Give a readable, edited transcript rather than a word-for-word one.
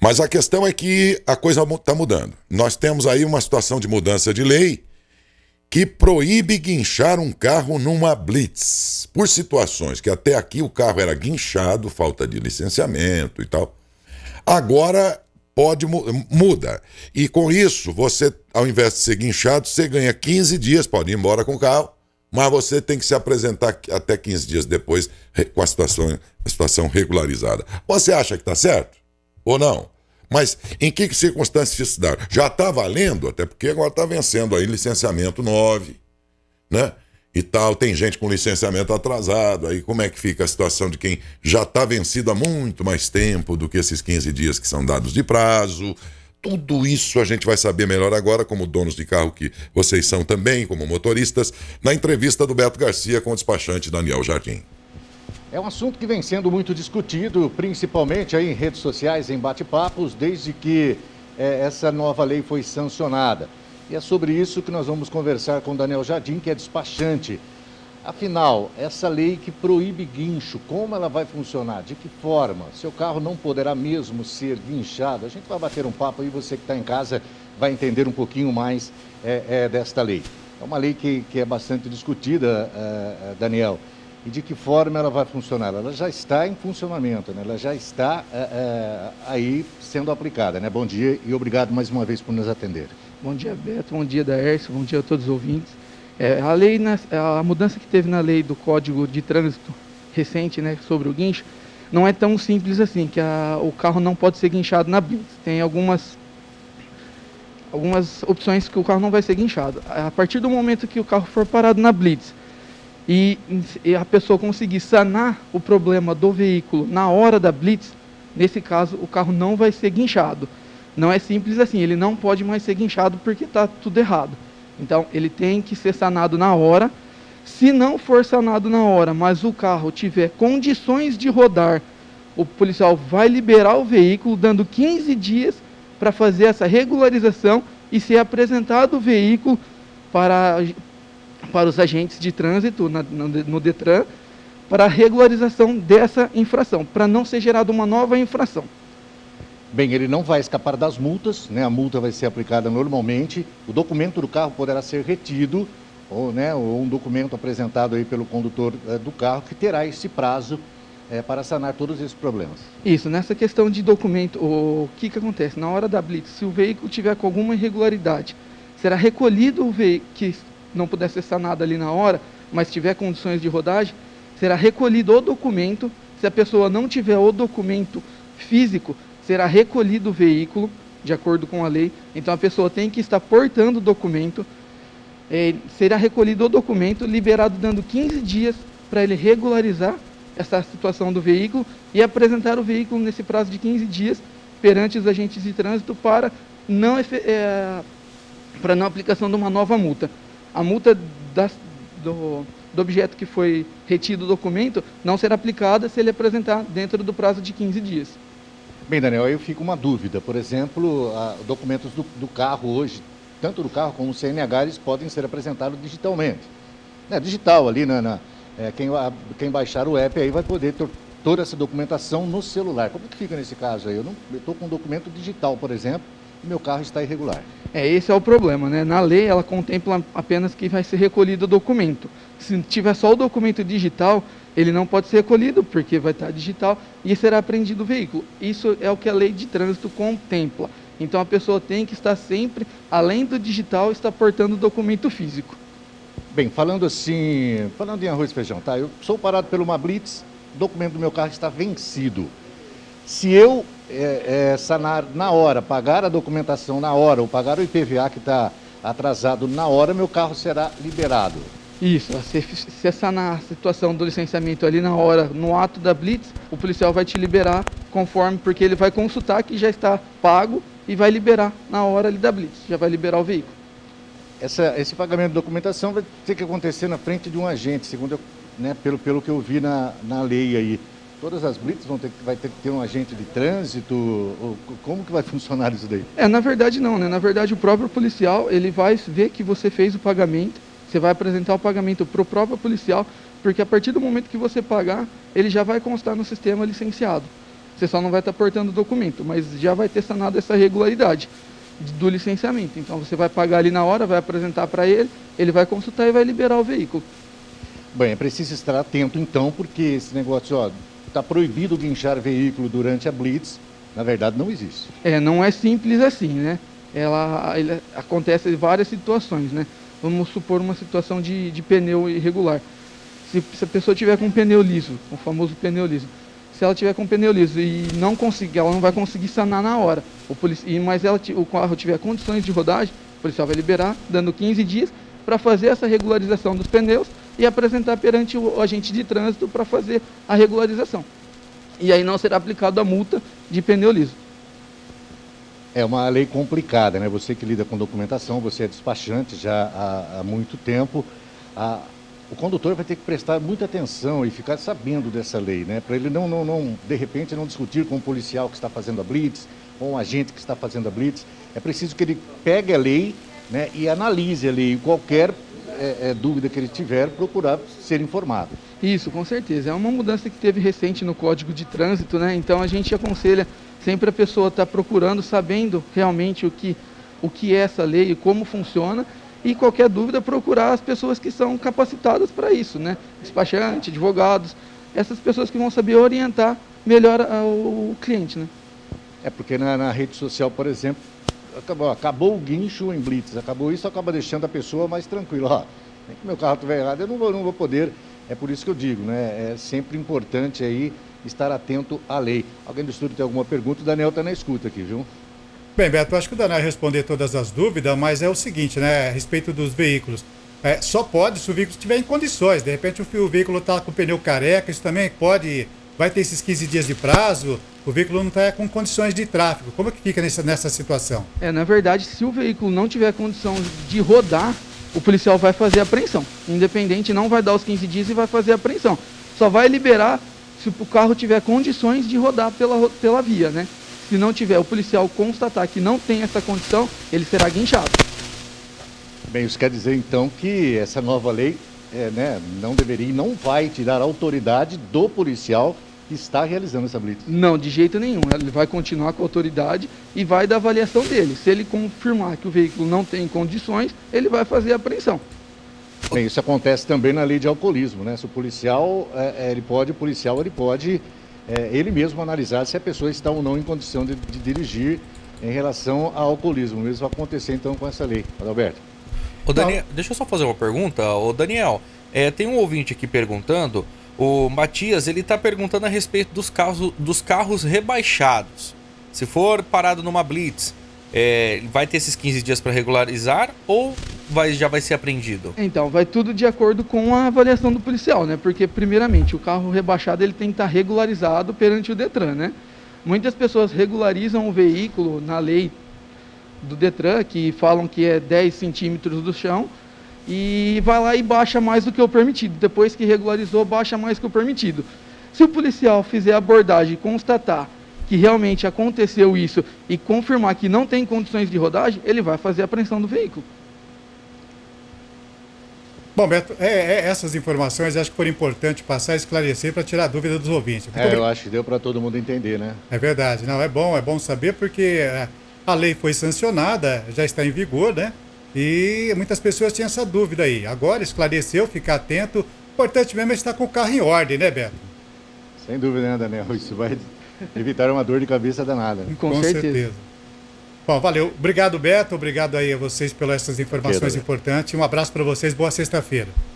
Mas a questão é que a coisa está mudando. Nós temos aí uma situação de mudança de lei que proíbe guinchar um carro numa blitz, por situações que até aqui o carro era guinchado, falta de licenciamento e tal. Agora muda. E com isso, você, ao invés de ser guinchado, você ganha 15 dias, pode ir embora com o carro, mas você tem que se apresentar até 15 dias depois com a situação regularizada. Você acha que está certo? Ou não? Mas em que circunstâncias isso dá? Já está valendo, até porque agora está vencendo aí licenciamento 9, né? E tal, tem gente com licenciamento atrasado, aí como é que fica a situação de quem já está vencido há muito mais tempo do que esses 15 dias que são dados de prazo? Tudo isso a gente vai saber melhor agora, como donos de carro que vocês são também, como motoristas, na entrevista do Beto Garcia com o despachante Daniel Jardim. É um assunto que vem sendo muito discutido, principalmente aí em redes sociais, em bate-papos, desde que essa nova lei foi sancionada. E é sobre isso que nós vamos conversar com o Daniel Jardim, que é despachante. Afinal, essa lei que proíbe guincho, como ela vai funcionar? De que forma? Seu carro não poderá mesmo ser guinchado? A gente vai bater um papo aí, você que está em casa vai entender um pouquinho mais desta lei. É uma lei que é bastante discutida, Daniel. E de que forma ela vai funcionar? Ela já está em funcionamento, né? Ela já está aí sendo aplicada, né? Bom dia e obrigado mais uma vez por nos atender. Bom dia, Beto. Bom dia, Daércio. Bom dia a todos os ouvintes. A mudança que teve na lei do Código de Trânsito recente, né, sobre o guincho, não é tão simples assim, que o carro não pode ser guinchado na blitz. Tem algumas opções que o carro não vai ser guinchado. A partir do momento que o carro for parado na blitz, e a pessoa conseguir sanar o problema do veículo na hora da blitz, nesse caso o carro não vai ser guinchado. Não é simples assim, ele não pode mais ser guinchado porque está tudo errado. Então ele tem que ser sanado na hora. Se não for sanado na hora, mas o carro tiver condições de rodar, o policial vai liberar o veículo, dando 15 dias para fazer essa regularização e ser apresentado o veículo para os agentes de trânsito no Detran, para a regularização dessa infração, para não ser gerada uma nova infração. Bem, ele não vai escapar das multas, né? A multa vai ser aplicada normalmente, o documento do carro poderá ser retido, ou um documento apresentado aí pelo condutor do carro, que terá esse prazo para sanar todos esses problemas. Isso, nessa questão de documento, o que acontece? Na hora da blitz, se o veículo tiver com alguma irregularidade, será recolhido o veículo que não puder ser sanado ali na hora, mas tiver condições de rodagem, será recolhido o documento. Se a pessoa não tiver o documento físico, será recolhido o veículo, de acordo com a lei. Então a pessoa tem que estar portando o documento, será recolhido o documento, liberado dando 15 dias para ele regularizar essa situação do veículo e apresentar o veículo nesse prazo de 15 dias perante os agentes de trânsito para não aplicação de uma nova multa. A multa do objeto que foi retido o documento não será aplicada se ele apresentar dentro do prazo de 15 dias. Bem, Daniel, aí fica uma dúvida. Por exemplo, documentos do carro hoje, tanto do carro como o CNH, eles podem ser apresentados digitalmente. Digital ali, quem baixar o app aí vai poder ter toda essa documentação no celular. Como que fica nesse caso aí? Eu estou com um documento digital, por exemplo, e meu carro está irregular. Esse é o problema, né? Na lei, ela contempla apenas que vai ser recolhido o documento. Se tiver só o documento digital, ele não pode ser recolhido, porque vai estar digital e será apreendido o veículo. Isso é o que a lei de trânsito contempla. Então a pessoa tem que estar sempre, além do digital, estar portando o documento físico. Bem, falando em arroz e feijão, tá? Eu sou parado por uma blitz, o documento do meu carro está vencido. Se eu sanar na hora, pagar a documentação na hora, ou pagar o IPVA que está atrasado na hora, meu carro será liberado. Isso, se sanar a situação do licenciamento ali na hora, no ato da blitz, o policial vai te liberar conforme, porque ele vai consultar que já está pago e vai liberar na hora ali da blitz, já vai liberar o veículo. Esse pagamento de documentação vai ter que acontecer na frente de um agente, segundo pelo que eu vi na lei aí. Todas as blitz vai ter que ter um agente de trânsito? Como que vai funcionar isso daí? Na verdade não, né? Na verdade o próprio policial, ele vai ver que você fez o pagamento, você vai apresentar o pagamento para o próprio policial, porque a partir do momento que você pagar, ele já vai constar no sistema licenciado. Você só não vai estar portando o documento, mas já vai ter sanado essa irregularidade do licenciamento. Então você vai pagar ali na hora, vai apresentar para ele, ele vai consultar e vai liberar o veículo. Bem, é preciso estar atento então, porque esse negócio, ó, está proibido guinchar veículo durante a blitz, na verdade não existe. Não é simples assim, né? Acontece em várias situações, né? Vamos supor uma situação de pneu irregular. Se a pessoa tiver com pneu liso, o famoso pneu liso, se ela tiver com pneu liso e não conseguir, ela não vai conseguir sanar na hora. Mas o carro tiver condições de rodagem, o policial vai liberar, dando 15 dias para fazer essa regularização dos pneus e apresentar perante o agente de trânsito para fazer a regularização. E aí não será aplicado a multa de pneu liso. É uma lei complicada, né? Você que lida com documentação, você é despachante já há muito tempo. O condutor vai ter que prestar muita atenção e ficar sabendo dessa lei, né? Para ele não, de repente, não discutir com o policial que está fazendo a blitz, com o agente que está fazendo a blitz. É preciso que ele pegue a lei, né, e analise a lei. Qualquer dúvida que ele tiver, procurar ser informado. Isso, com certeza. É uma mudança que teve recente no Código de Trânsito, né? Então a gente aconselha sempre a pessoa estar procurando, sabendo realmente o que é essa lei e como funciona, e qualquer dúvida procurar as pessoas que são capacitadas para isso, né? Despachante, advogados, essas pessoas que vão saber orientar melhor o cliente, né? É porque na rede social, por exemplo, acabou o guincho em blitz, acabou isso, acaba deixando a pessoa mais tranquila. Ó, nem que meu carro estiver errado, eu não vou poder. É por isso que eu digo, né? É sempre importante aí estar atento à lei. Alguém do estúdio tem alguma pergunta? O Daniel está na escuta aqui, viu? Bem, Beto, acho que o Daniel vai responder todas as dúvidas, mas é o seguinte, né? A respeito dos veículos. Só pode se o veículo estiver em condições. De repente o veículo está com o pneu careca, isso também pode. Vai ter esses 15 dias de prazo, o veículo não está com condições de tráfego. Como é que fica nessa situação? Na verdade, se o veículo não tiver condição de rodar, o policial vai fazer a apreensão. Independente, não vai dar os 15 dias e vai fazer a apreensão. Só vai liberar se o carro tiver condições de rodar pela via, né? Se não tiver, o policial constatar que não tem essa condição, ele será guinchado. Bem, isso quer dizer então que essa nova lei não deveria e não vai tirar a autoridade do policial que está realizando essa blitz. Não, de jeito nenhum. Ele vai continuar com a autoridade e vai dar avaliação dele. Se ele confirmar que o veículo não tem condições, ele vai fazer a apreensão. Bem, isso acontece também na lei de alcoolismo, né? Se o policial, ele pode ele mesmo analisar se a pessoa está ou não em condição de dirigir em relação ao alcoolismo. O mesmo vai acontecer então com essa lei. Adalberto. Daniel, deixa eu só fazer uma pergunta. Daniel, tem um ouvinte aqui perguntando, o Matias, ele está perguntando a respeito dos carros rebaixados. Se for parado numa blitz, vai ter esses 15 dias para regularizar ou já vai ser apreendido? Então, vai tudo de acordo com a avaliação do policial, né? Porque, primeiramente, o carro rebaixado ele tem que estar regularizado perante o Detran, né? Muitas pessoas regularizam o veículo na lei do Detran, que falam que é 10 centímetros do chão, e vai lá e baixa mais do que o permitido. Depois que regularizou, baixa mais que o permitido. Se o policial fizer a abordagem e constatar que realmente aconteceu isso e confirmar que não tem condições de rodagem, ele vai fazer a apreensão do veículo. Bom, Beto, essas informações acho que foram importantes passar e esclarecer para tirar a dúvida dos ouvintes. Eu acho que deu para todo mundo entender, né? É verdade. Não, é bom saber porque a lei foi sancionada, já está em vigor, né? E muitas pessoas tinham essa dúvida aí. Agora esclareceu, ficar atento. O importante mesmo é estar com o carro em ordem, né, Beto? Sem dúvida, né, Daniel? Isso vai evitar uma dor de cabeça danada. Com certeza. Bom, valeu. Obrigado, Beto. Obrigado aí a vocês pelas essas informações importantes. Um abraço para vocês. Boa sexta-feira.